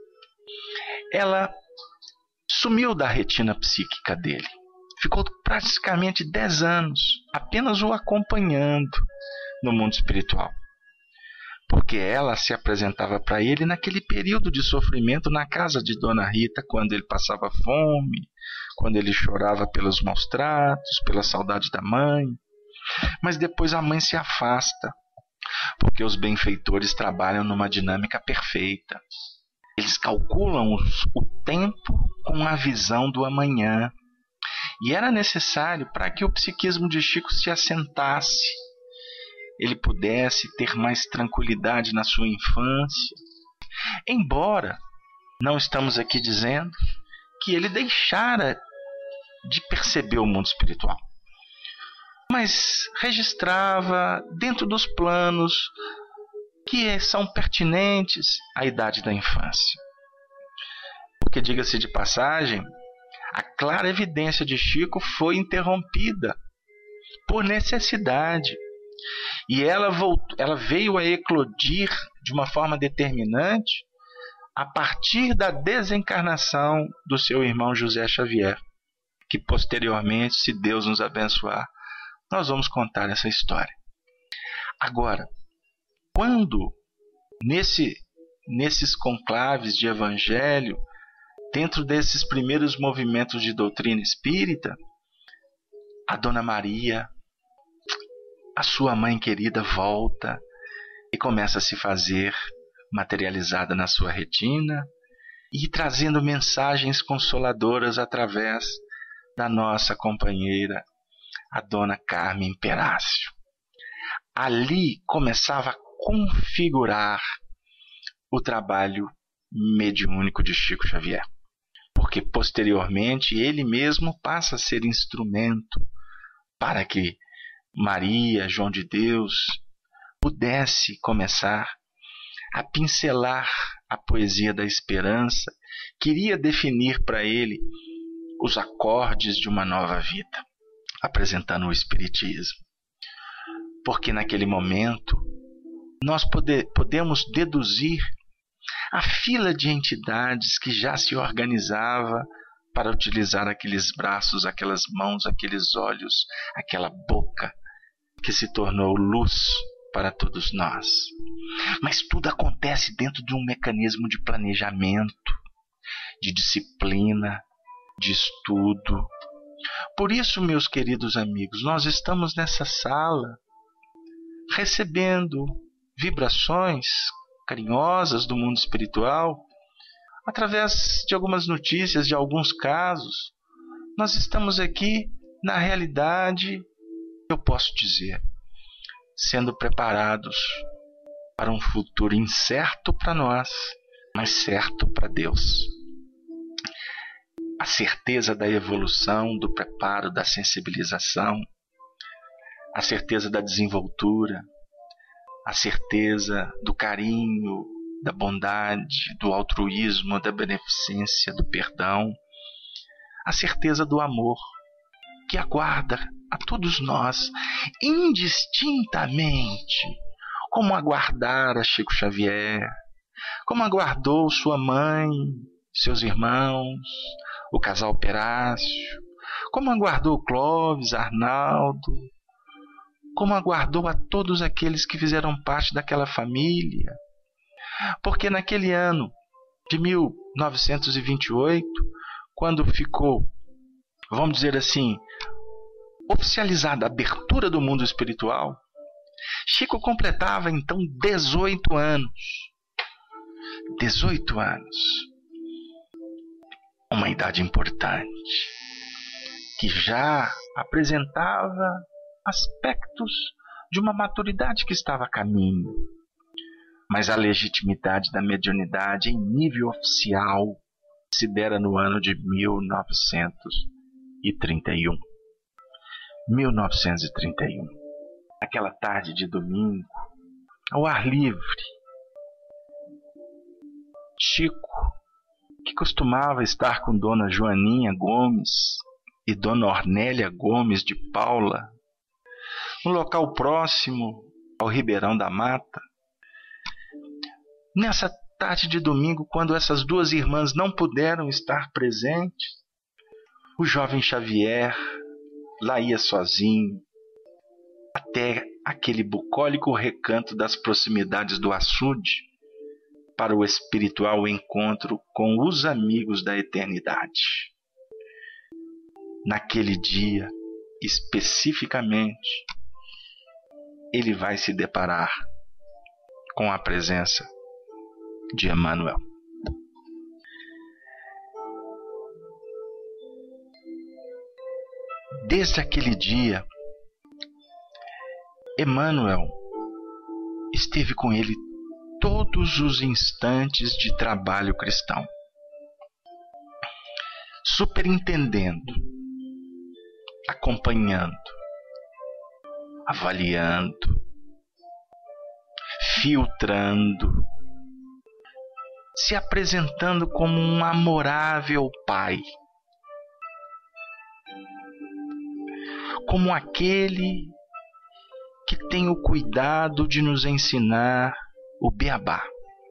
ela sumiu da retina psíquica dele. Ficou praticamente dez anos apenas o acompanhando no mundo espiritual. Porque ela se apresentava para ele naquele período de sofrimento na casa de Dona Rita, quando ele passava fome, quando ele chorava pelos maus tratos, pela saudade da mãe. Mas depois a mãe se afasta, porque os benfeitores trabalham numa dinâmica perfeita. Eles calculam o tempo com a visão do amanhã. E era necessário para que o psiquismo de Chico se assentasse, ele pudesse ter mais tranquilidade na sua infância. Embora não estamos aqui dizendo que ele deixara de perceber o mundo espiritual, mas registrava dentro dos planos que são pertinentes à idade da infância. Porque, diga-se de passagem, a clara evidência de Chico foi interrompida por necessidade. E ela, voltou, ela veio a eclodir de uma forma determinante a partir da desencarnação do seu irmão José Xavier, que posteriormente, se Deus nos abençoar, nós vamos contar essa história. Agora, quando nesse, nesses conclaves de evangelho, dentro desses primeiros movimentos de doutrina espírita, a Dona Maria, a sua mãe querida, volta e começa a se fazer materializada na sua retina e trazendo mensagens consoladoras através da nossa companheira, a Dona Carmen Perácio. Ali começava a configurar o trabalho mediúnico de Chico Xavier, porque posteriormente ele mesmo passa a ser instrumento para que Maria, João de Deus, pudesse começar a pincelar a poesia da esperança, queria definir para ele os acordes de uma nova vida, apresentando o Espiritismo. Porque naquele momento nós pode, podemos deduzir a fila de entidades que já se organizava para utilizar aqueles braços, aquelas mãos, aqueles olhos, aquela boca que se tornou luz para todos nós. Mas tudo acontece dentro de um mecanismo de planejamento, de disciplina, de estudo. Por isso, meus queridos amigos, nós estamos nessa sala recebendo vibrações carinhosas do mundo espiritual, através de algumas notícias, de alguns casos. Nós estamos aqui, na realidade, eu posso dizer, sendo preparados para um futuro incerto para nós, mas certo para Deus. A certeza da evolução, do preparo, da sensibilização, a certeza da desenvoltura, a certeza do carinho, da bondade, do altruísmo, da beneficência, do perdão, a certeza do amor, que aguarda a todos nós indistintamente, como aguardara Chico Xavier, como aguardou sua mãe, seus irmãos, o casal Perácio, como aguardou Clóvis, Arnaldo, como aguardou a todos aqueles que fizeram parte daquela família. Porque naquele ano de mil novecentos e vinte e oito, quando ficou, vamos dizer assim, oficializada a abertura do mundo espiritual, Chico completava então dezoito anos. dezoito anos. Uma idade importante, que já apresentava aspectos de uma maturidade que estava a caminho. Mas a legitimidade da mediunidade em nível oficial se dera no ano de mil novecentos e trinta e um. mil novecentos e trinta e um. Aquela tarde de domingo, ao ar livre, Chico, que costumava estar com Dona Joaninha Gomes e Dona Ornélia Gomes de Paula, no local próximo ao Ribeirão da Mata, nessa tarde de domingo, quando essas duas irmãs não puderam estar presentes, o jovem Xavier lá ia sozinho até aquele bucólico recanto das proximidades do açude para o espiritual encontro com os amigos da eternidade. Naquele dia, especificamente, ele vai se deparar com a presença de Emmanuel. Desde aquele dia, Emmanuel esteve com ele todos os instantes de trabalho cristão, superintendendo, acompanhando, avaliando, filtrando, se apresentando como um amorável pai, como aquele que tem o cuidado de nos ensinar o beabá.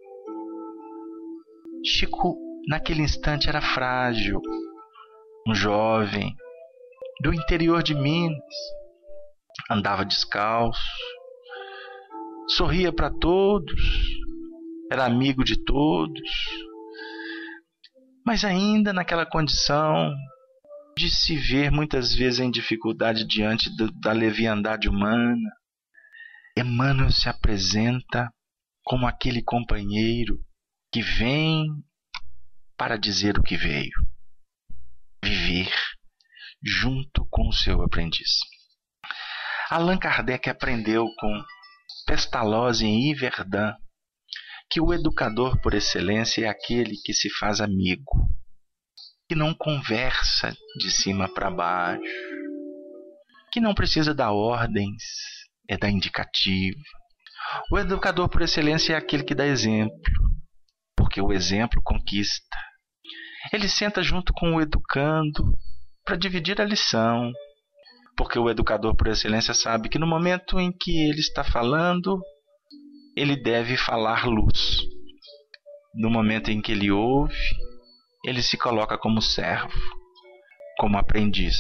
Chico, naquele instante, era frágil, um jovem do interior de Minas, andava descalço, sorria para todos, era amigo de todos, mas ainda naquela condição de se ver muitas vezes em dificuldade diante do, da leviandade humana, Emmanuel se apresenta como aquele companheiro que vem para dizer o que veio, viver junto com o seu aprendiz. Allan Kardec aprendeu com Pestalozzi em Yverdun que o educador por excelência é aquele que se faz amigo, que não conversa de cima para baixo, que não precisa dar ordens, é dar indicativo. O educador por excelência é aquele que dá exemplo, porque o exemplo conquista. Ele senta junto com o educando para dividir a lição, porque o educador por excelência sabe que no momento em que ele está falando, ele deve falar luz. No momento em que ele ouve, ele se coloca como servo, como aprendiz.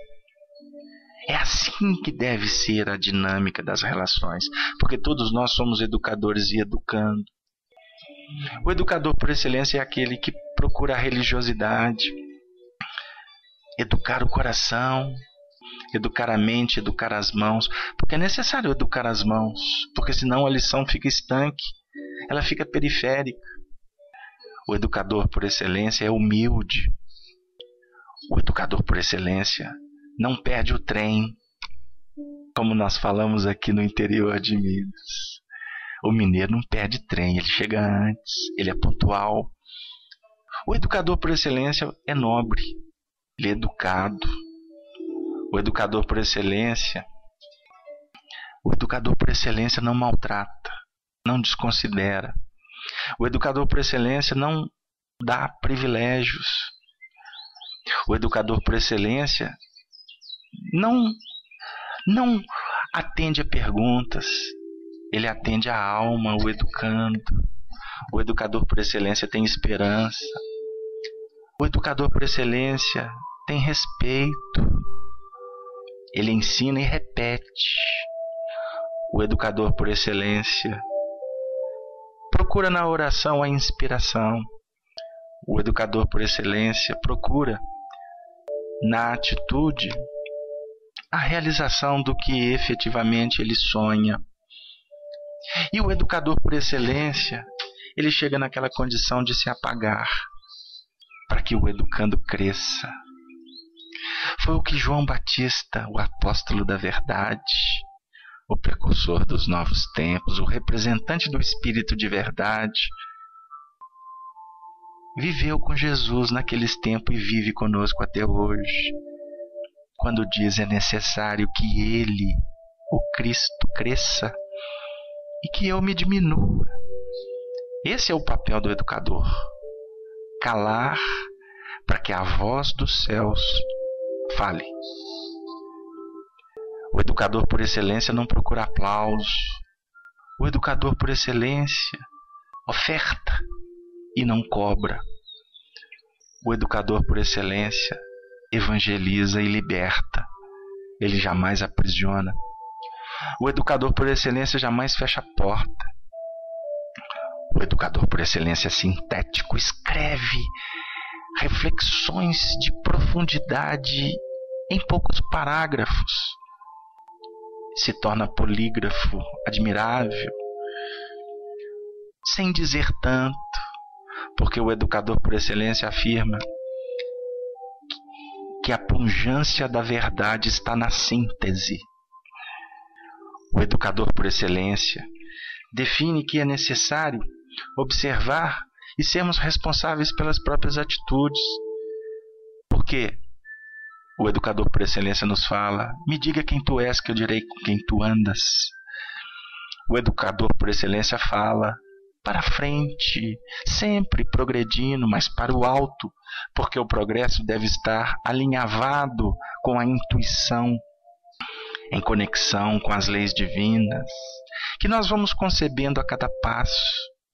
É assim que deve ser a dinâmica das relações, porque todos nós somos educadores e educando. O educador por excelência é aquele que procura a religiosidade, educar o coração, educar a mente, educar as mãos, porque é necessário educar as mãos, porque senão a lição fica estanque, ela fica periférica. O educador por excelência é humilde. O educador por excelência não perde o trem, como nós falamos aqui no interior de Minas. O mineiro não perde trem, ele chega antes, ele é pontual. O educador por excelência é nobre, ele é educado. O educador por excelência, o educador por excelência não maltrata, não desconsidera. O educador por excelência não dá privilégios. O educador por excelência não, não atende a perguntas, ele atende a alma, o educando. O educador por excelência tem esperança. O educador por excelência tem respeito. Ele ensina e repete. O educador por excelência procura na oração a inspiração. O educador por excelência procura na atitude a realização do que efetivamente ele sonha. E o educador por excelência, ele chega naquela condição de se apagar para que o educando cresça. Foi o que João Batista, o apóstolo da verdade, o precursor dos novos tempos, o representante do Espírito de verdade, viveu com Jesus naqueles tempos e vive conosco até hoje. Quando diz é necessário que Ele, o Cristo, cresça e que eu me diminua. Esse é o papel do educador. Calar para que a voz dos céus fale. O educador por excelência não procura aplauso. O educador por excelência oferta e não cobra. O educador por excelência evangeliza e liberta. Ele jamais aprisiona. O educador por excelência jamais fecha a porta. O educador por excelência é sintético, escreve reflexões de profundidade em poucos parágrafos. Se torna polígrafo admirável, sem dizer tanto, porque o educador por excelência afirma que a pungência da verdade está na síntese. O educador por excelência define que é necessário observar e sermos responsáveis pelas próprias atitudes. Porque o educador por excelência nos fala: me diga quem tu és, que eu direi com quem tu andas. O educador por excelência fala para frente, sempre progredindo, mas para o alto, porque o progresso deve estar alinhavado com a intuição, em conexão com as leis divinas, que nós vamos concebendo a cada passo.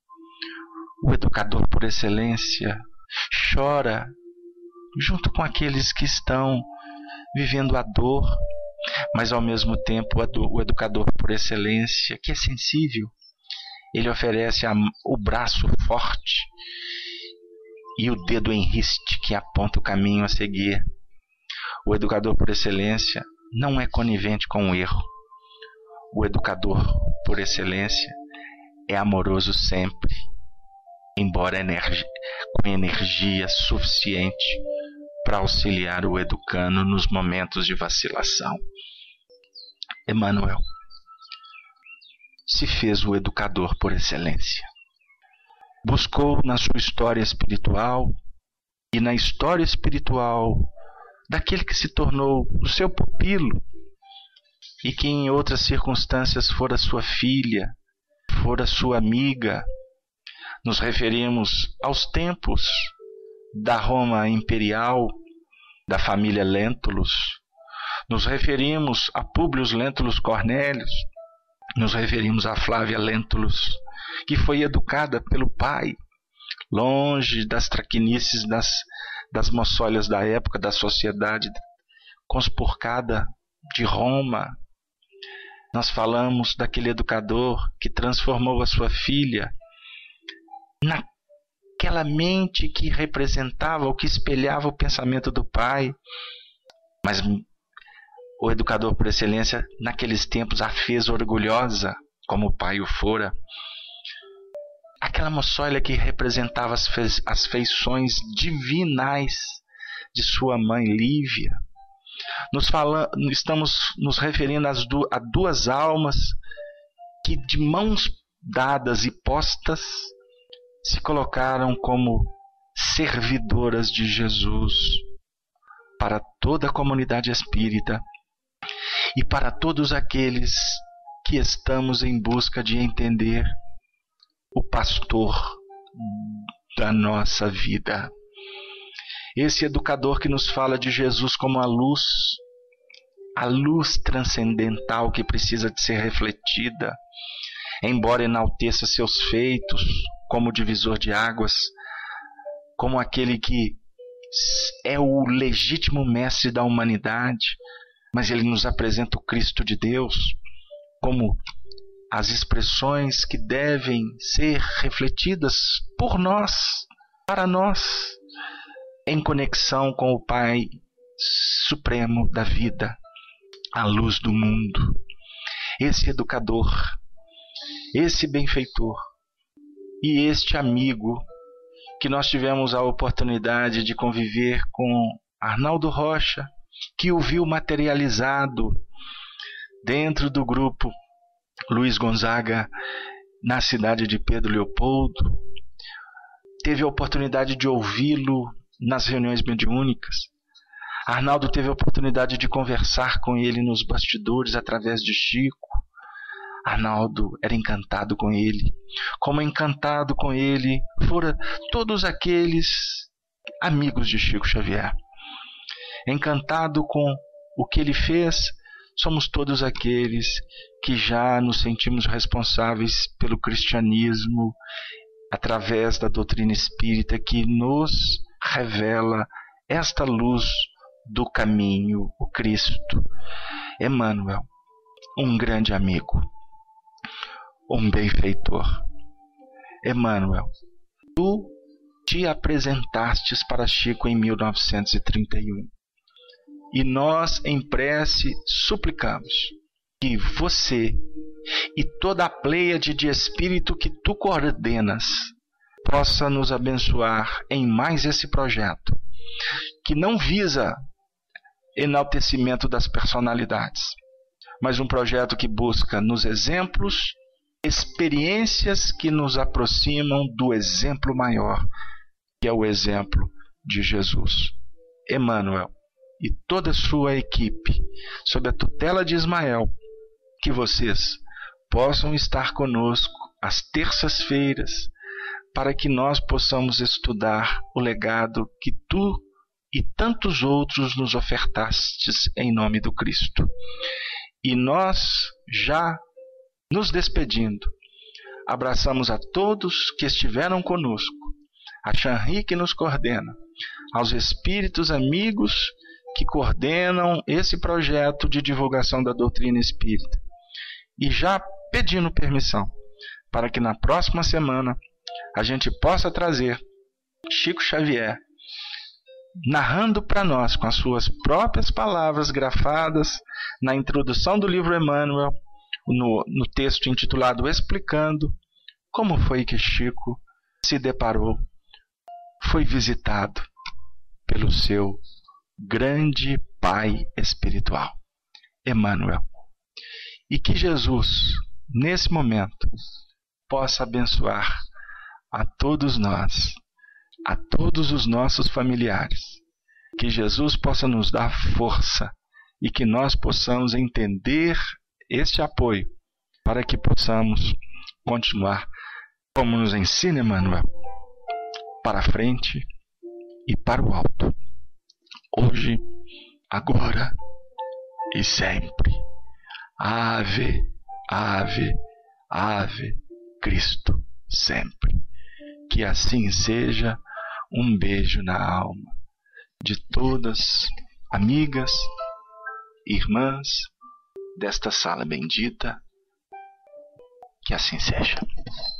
O educador por excelência chora junto com aqueles que estão vivendo a dor, mas ao mesmo tempo o educador por excelência, que é sensível, ele oferece a, o braço forte e o dedo em riste que aponta o caminho a seguir. O educador por excelência não é conivente com o erro. O educador por excelência é amoroso sempre, embora energia, com energia suficiente para auxiliar o educando nos momentos de vacilação. Emmanuel se fez o educador por excelência. Buscou na sua história espiritual e na história espiritual daquele que se tornou o seu pupilo e que em outras circunstâncias fora sua filha, fora sua amiga. Nos referimos aos tempos da Roma imperial, da família Lentulus. Nos referimos a Públio Lentulus Cornélios. Nos referimos a Flávia Lentulus, que foi educada pelo pai, longe das traquinices das, das moçólias da época, da sociedade conspurcada de Roma. Nós falamos daquele educador que transformou a sua filha naquela mente que representava ou que espelhava o pensamento do pai. Mas o educador por excelência, naqueles tempos, a fez orgulhosa, como o pai o fora. Aquela moçólia que representava as, fe as feições divinais de sua mãe Lívia. Nos fala estamos nos referindo às du a duas almas que, de mãos dadas e postas, se colocaram como servidoras de Jesus para toda a comunidade espírita e para todos aqueles que estamos em busca de entender o pastor da nossa vida. Esse educador que nos fala de Jesus como a luz, a luz transcendental que precisa de ser refletida, embora enalteça seus feitos como divisor de águas, como aquele que é o legítimo mestre da humanidade, mas ele nos apresenta o Cristo de Deus como as expressões que devem ser refletidas por nós, para nós, em conexão com o Pai Supremo da vida, a luz do mundo, esse educador, esse benfeitor e este amigo que nós tivemos a oportunidade de conviver com Arnaldo Rocha, que o viu materializado dentro do grupo Luiz Gonzaga na cidade de Pedro Leopoldo, teve a oportunidade de ouvi-lo nas reuniões mediúnicas. Arnaldo teve a oportunidade de conversar com ele nos bastidores através de Chico. Arnaldo era encantado com ele, como encantado com ele foram todos aqueles amigos de Chico Xavier. Encantado com o que ele fez, somos todos aqueles que já nos sentimos responsáveis pelo cristianismo através da doutrina espírita que nos revela esta luz do caminho, o Cristo. Emmanuel, um grande amigo, um benfeitor. Emmanuel, tu te apresentastes para Chico em mil novecentos e trinta e um e nós em prece suplicamos que você e toda a pleiade de espírito que tu coordenas possa nos abençoar em mais esse projeto, que não visa enaltecimento das personalidades, mas um projeto que busca nos exemplos experiências que nos aproximam do exemplo maior, que é o exemplo de Jesus. Emmanuel e toda a sua equipe, sob a tutela de Ismael, que vocês possam estar conosco às terças-feiras, para que nós possamos estudar o legado que tu e tantos outros nos ofertastes em nome do Cristo. E nós, já nos despedindo, abraçamos a todos que estiveram conosco, a Xanri que nos coordena, aos espíritos amigos que coordenam esse projeto de divulgação da doutrina espírita. E já pedindo permissão para que na próxima semana a gente possa trazer Chico Xavier narrando para nós com as suas próprias palavras grafadas na introdução do livro Emmanuel, no, no texto intitulado Explicando, como foi que Chico se deparou, foi visitado pelo seu grande Pai espiritual, Emmanuel. E que Jesus, nesse momento, possa abençoar a todos nós, a todos os nossos familiares. Que Jesus possa nos dar força e que nós possamos entender este apoio para que possamos continuar, como nos ensina Emmanuel, para frente e para o alto. Hoje, agora e sempre. Ave, ave, ave, Cristo, sempre. Que assim seja. Um beijo na alma de todas, amigas, irmãs desta sala bendita. Que assim seja.